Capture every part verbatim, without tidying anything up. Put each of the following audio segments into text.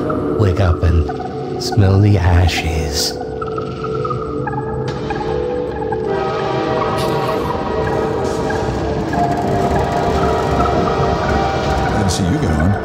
wake up and smell the ashes. I didn't see you get on.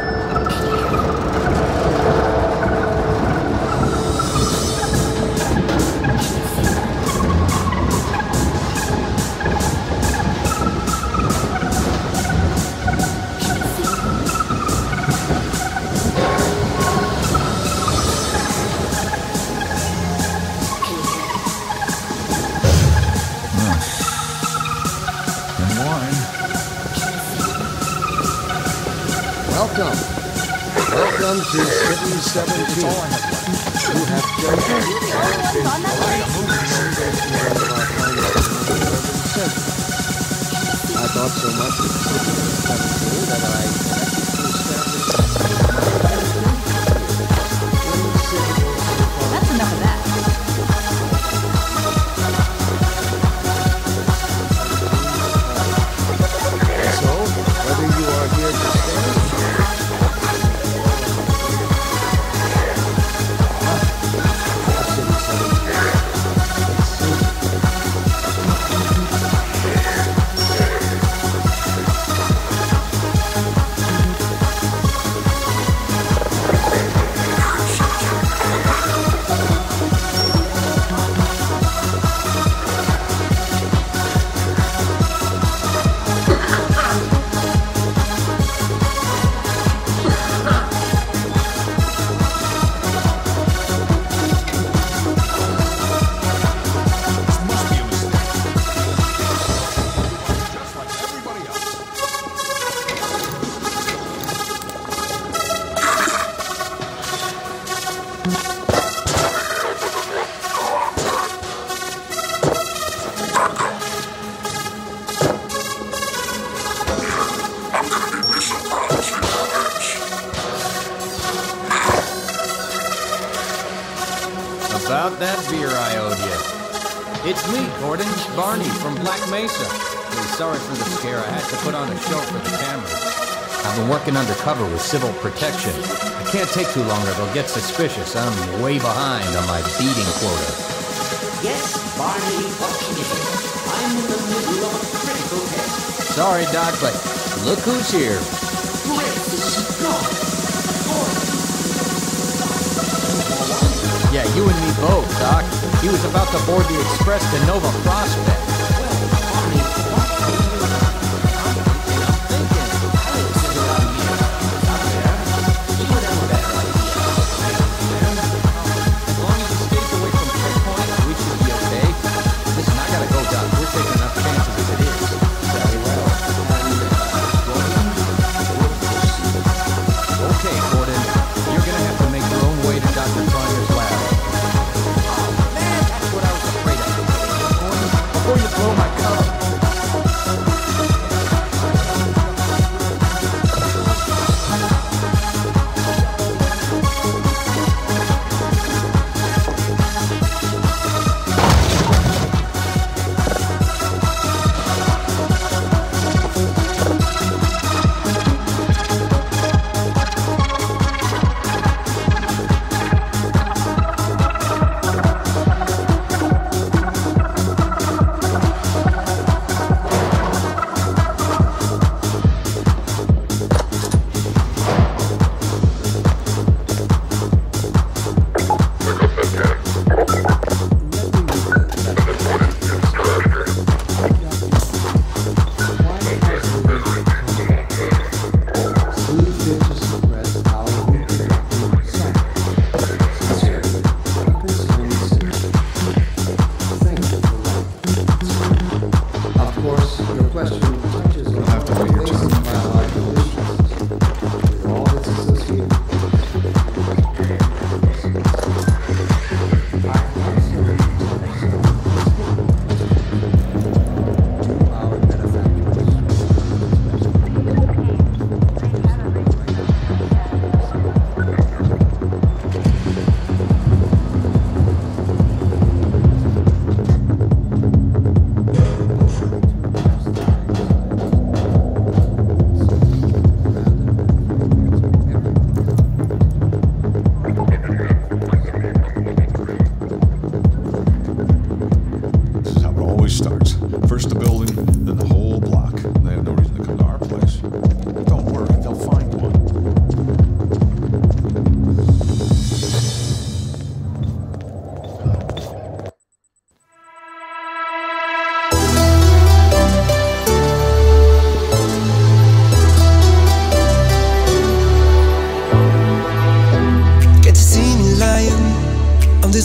Welcome. Welcome to City seventeen. You have I thought so much of City seventeen that I That's enough of that. So, whether you are here to stay, About that beer I owed you. It's me, Gordon, Barney from Black Mesa. Really sorry for the scare. I had to put on a show for the cameras. I've been working undercover with civil protection. I can't take too long or they'll get suspicious. I'm way behind on my beating quota. Yes, Barney, what can you do? I'm in the middle of a critical test. Sorry, Doc, but look who's here. Great Scott! Yeah, you and me both, Doc. He was about to board the express to Nova Prospect. Well, Barney, what can you do? I'm thinking. Alex is around here. Out there. He would have a better idea. As long as he stays away from checkpoint, we should be okay. Listen, I gotta go, Doc. We're taking enough chances as it is. Very well. And, uh, Gordon, we'll proceed. Okay, Gordon. You're gonna have to make your own way to Doctor Tronier's lab. Oh, man, that's what I was afraid of. Gordon, before you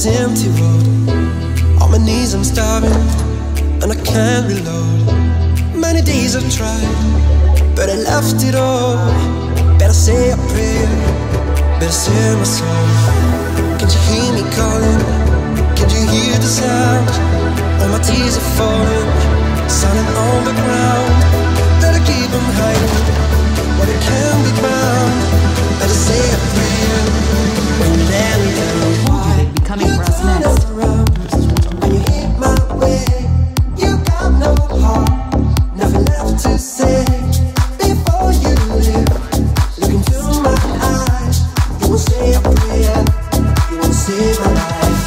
empty road. On my knees I'm starving, and I can't reload. Many days I've tried, but I left it all. Better say a prayer, better say my soul. Can't you hear me calling? Can't you hear the sound? All my tears are falling, silent on the ground. Better keep them hiding, what it can be bound. Better say a prayer when you let me down. Why Be coming for us turn next. around when you hit my way? You got no heart, nothing left to say. Before you leave, look into my eyes. You won't say a prayer, you won't save my life.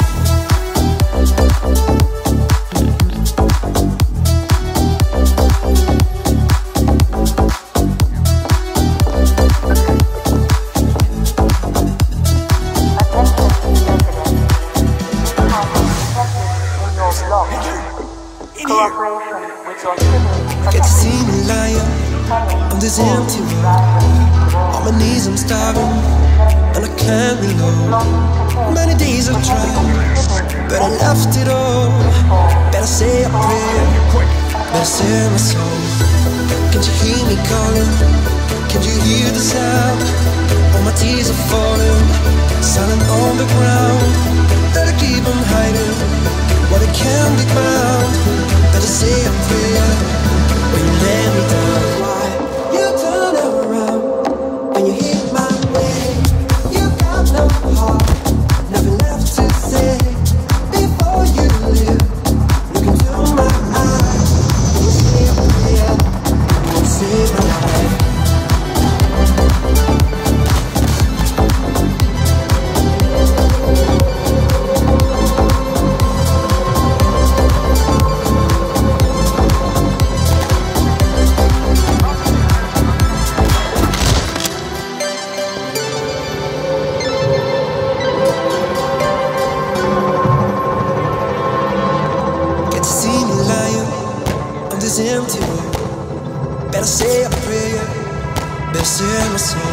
Get to see me lying on this empty road. On my knees I'm starving, and I can't reload. Many days I've tried, but I left it all. Better say a prayer, better say my soul. Can't you hear me calling? Can't you hear the sound? All my tears are falling, silent on the ground. Better keep them hiding, what it can be found. Better say a prayer when you let me down. Why you turn around when you hit my way? You got no heart, nothing left to say. Before you leave, look into my eyes. You won't say a prayer, you won't save my life. Empty road. Better say a prayer, better say my soul.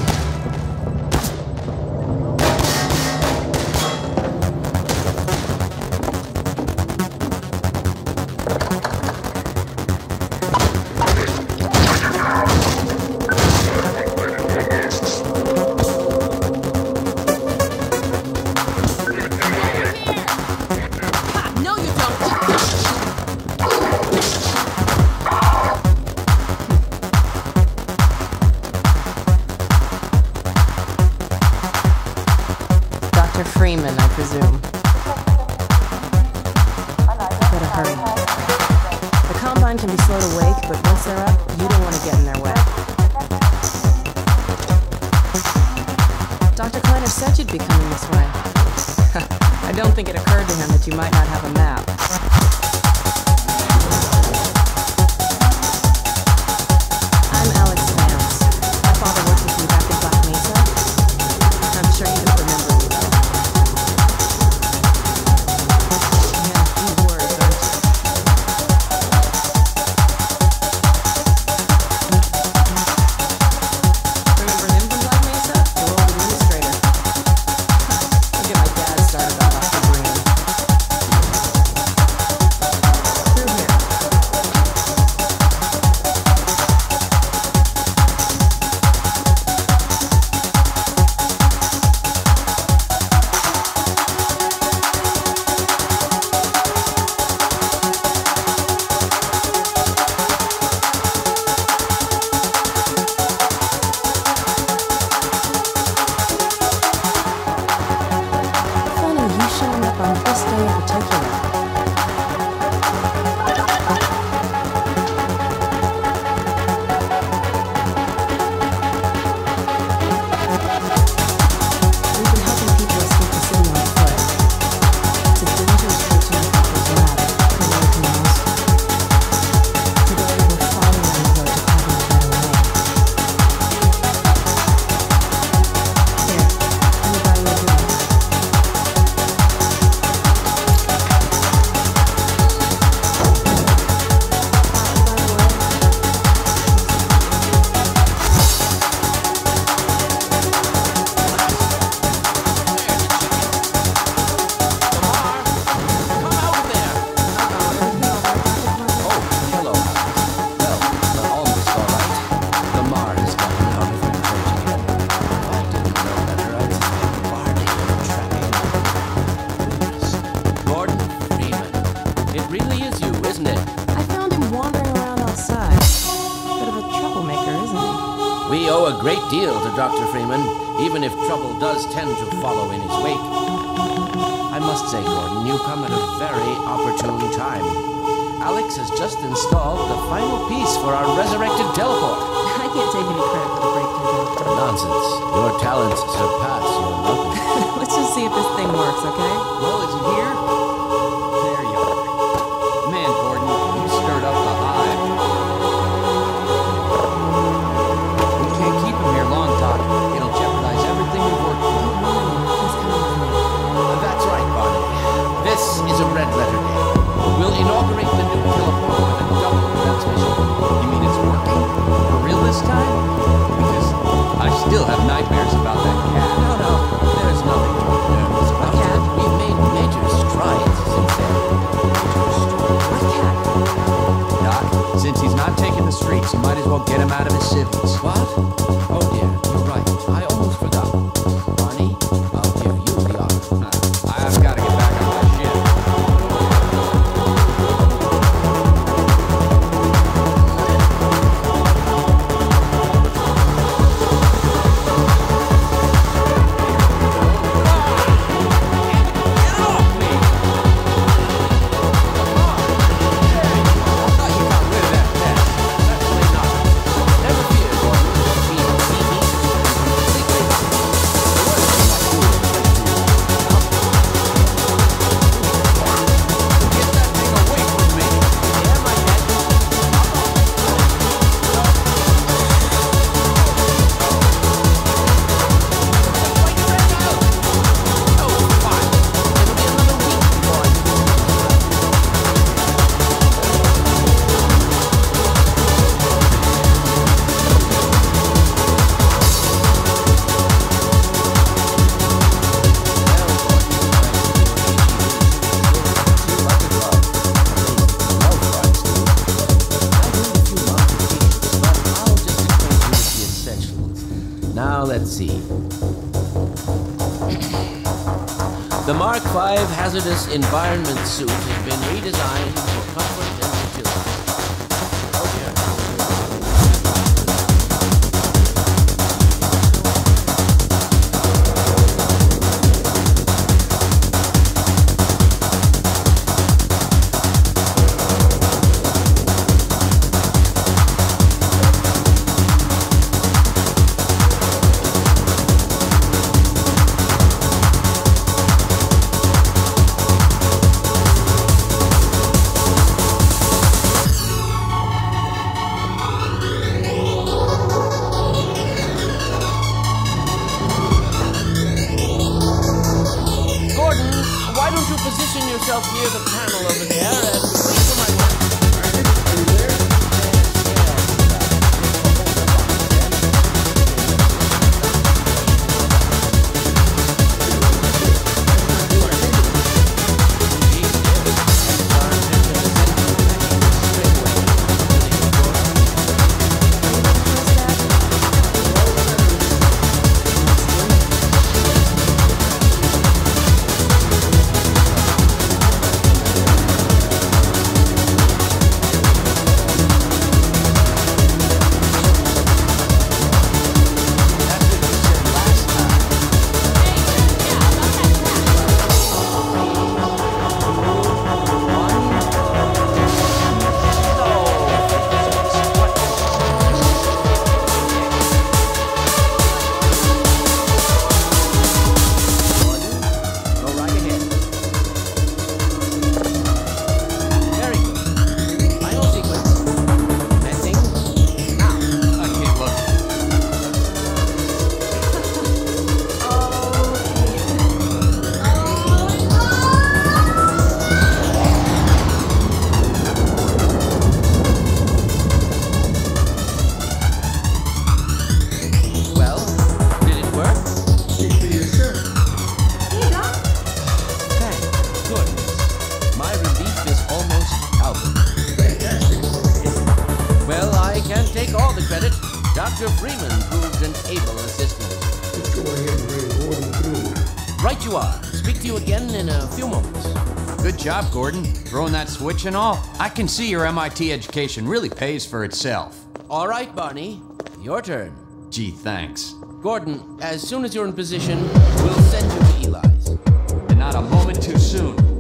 Freeman, I presume. Better hurry. The Combine can be slow to wake, but once they're up, you don't want to get in their way. Doctor Kleiner said you'd be coming this way. I don't think it occurred to him that you might not have a map. I'm Alex Vance. My father worked with me back in Black Mesa. I'm sure you don't remember me, though. deal to Doctor Freeman, even if trouble does tend to follow in his wake. I must say, Gordon, you come at a very opportune time. Alex has just installed the final piece for our resurrected teleport. I can't take any credit for the breakthrough, Doctor. Nonsense. Your talents surpass your knowledge. Let's just see if this thing works, okay? Well, is he here? There you are. Man, Gordon, you stirred up the hive. We can't keep him here long, Doc. It'll jeopardize everything we've worked for. He's coming with me. Uh, That's right, Barney. This is a red letter day. We'll inaugurate the new teleport with a double transmission. You mean it's working? For real this time? Because I still have nightmares about that cat. No, no, there's nothing to be nervous about. Cat? We've made major strides since then. What cat? Doc, since he's not taking the streets, you might as well get him out of his civvies. What? Oh dear, you're right. I almost forgot. Barney, I'll give you the honor. I've got to get back on my ship. Now let's see. The Mark five hazardous environment suit has been redesigned for comfort and security. Oh dear. Position yourself near the panel over there and wait for my Doctor Freeman proved an able assistant. Let's go ahead and bring Gordon through. Right you are. Speak to you again in a few moments. Good job, Gordon. Throwing that switch and all. I can see your M I T education really pays for itself. All right, Barney. Your turn. Gee, thanks. Gordon, as soon as you're in position, we'll send you to Eli's. And not a moment too soon.